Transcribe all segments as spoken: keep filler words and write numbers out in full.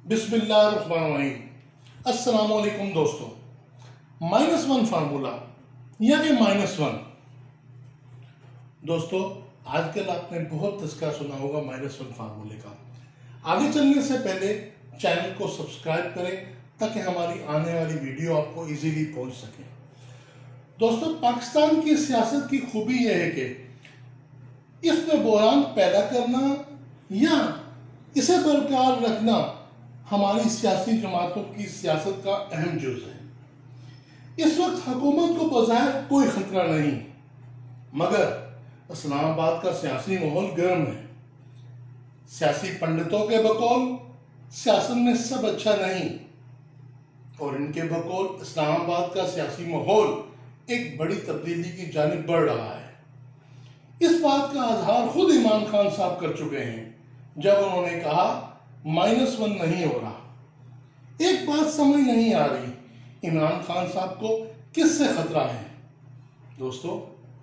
बिस्मिल्लाहिर्रहमानिर्रहीम। अस्सलाम वालेकुम दोस्तों। माइनस वन फार्मूला यानी माइनस वन। दोस्तों आजकल आपने बहुत तस्का सुना होगा माइनस वन फार्मूले का। आगे चलने से पहले चैनल को सब्सक्राइब करें ताकि हमारी आने वाली वीडियो आपको इजीली पहुंच सके। दोस्तों पाकिस्तान की सियासत की खूबी यह है कि इसमें बहरान पैदा करना या इसे बरकरार रखना हमारी सियासी जमातों की सियासत का अहम जुज़ है। इस वक्त हुकूमत को बज़ाहिर कोई खतरा नहीं, मगर इस्लामाबाद का सियासी माहौल गर्म है। सियासी पंडितों के बकौल सियासत में सब अच्छा नहीं, और इनके बकौल इस्लामाबाद का सियासी माहौल एक बड़ी तब्दीली की जानिब बढ़ रहा है। इस बात का इजहार खुद इमरान खान साहब कर चुके हैं जब उन्होंने कहा माइनस वन नहीं हो रहा। एक बात समझ नहीं आ रही, इमरान खान साहब को किससे खतरा है। दोस्तों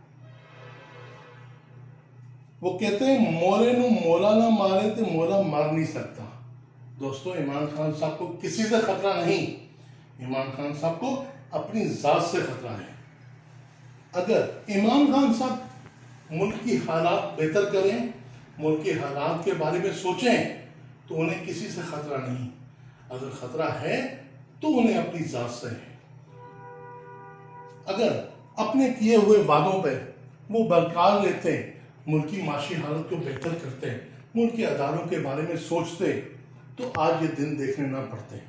वो कहते हैं मोले नु मोला ना मारे तो मोला मार नहीं सकता। दोस्तों इमरान खान साहब को किसी से खतरा नहीं, इमरान खान साहब को अपनी जात से खतरा है। अगर इमरान खान साहब मुल्क की हालात बेहतर करें, मुल्क के हालात के बारे में सोचें, तो उन्हें किसी से खतरा नहीं। अगर खतरा है तो उन्हें अपनी जात से है। अगर अपने किए हुए वादों पर वो बरकरार लेते, मुल्क की माशी हालत को बेहतर करते, मुल्क के अदारों के बारे में सोचते, तो आज ये दिन देखने ना पड़ते।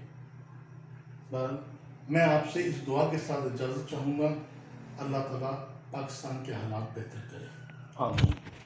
मैं आपसे इस दुआ के साथ इजाजत चाहूंगा, अल्लाह ताला पाकिस्तान के हालात बेहतर करे। आमीन।